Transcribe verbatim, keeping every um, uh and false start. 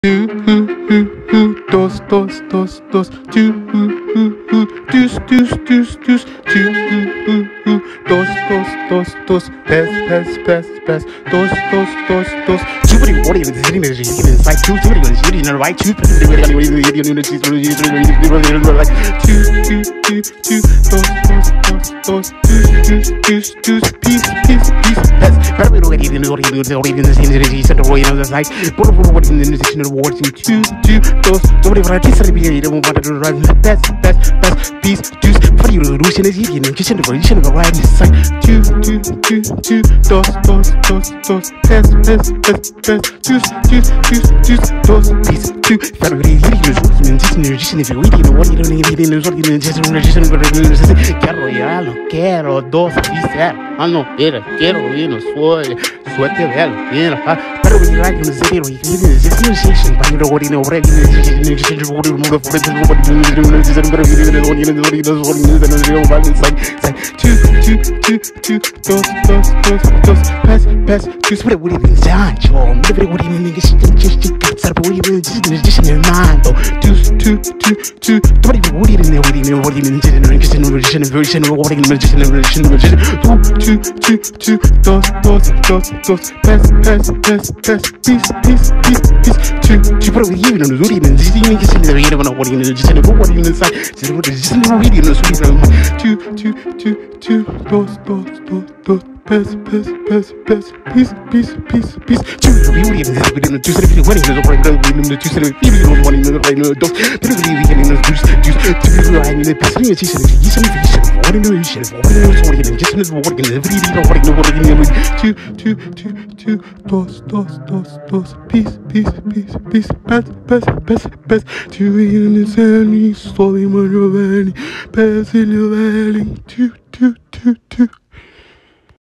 two, dos, dos, dos, dos, two, deuce, deuce, deuce, deuce, two, dos, dos, dos, dos, pass, pass, pass, pass, dos, dos, dos, dos. Somebody, what even is sitting there? She's getting inside two. Somebody was sitting on the right two. Two, two, two, two, dos, dos, dos, dos, deuce, deuce, deuce, peace, peace, peace, pass. Better be ready than what you do. Already in the same city, set the way on the side. What what in the decision of awards in two, two, dos. Somebody for a kiss and be here. Don't want to run. Pass, pass, pass, peace, deuce. For you, Lucian is here. You kitchen for you should have arrived this side. Two, two, two, two, dos, dos, dos, dos, pass, pass, pass, pass, deuce, deuce, deuce, deuce, dos, peace, two. Family, you use working in this musician if you're eating what you don't need in the working in this musician. Quiero ya lo quiero, dos, quizá. Ah, no, era, quiero, you know, suerte, suerte, velo, you know, pero when you're in the city, you're in this musician, but you know what you know, already in this musician, you're going to move for it, what you do, you're doing this, and what you do, what you do, what you do, what you do, and it's real violence, like, like, two, two, two, two, dos, dos, dos, dos, pass, pass, two, what it would even sound, Joe, maybe what you mean, just, just, just, what you mean, just, just in your mind, though, two, two, two, two, what you would even know, what you mean, what you mean, just in the musician, musician, version, what you mean, musician, musician, musician, two, two, two, dos, dos, dos, dos, pass, pass, pass, pass, peace, peace, peace, peace, two, two, what are we even on the road, even, just even just in the radio, what you mean, just in the what you mean, inside, just what is in the radio, no, so two, two, two, two, dos, dos, dos, dos, pass, pass, pass, pass, peace, peace, peace, peace, two, we would even this within the two city, what is the right now, within the two city, even on one in the right now, dos, but we even in the juice, juice, two, I mean, the peace, you see, you see, what in the shit, what in the sorting, just in the working, every day, what in the working, two, two, two, two, dos, dos, dos, dos, peace, peace, peace, peace, pass, pass, pass, pass, two, in the sand, slowly, man, you're pass in your valley, two, two, two, two.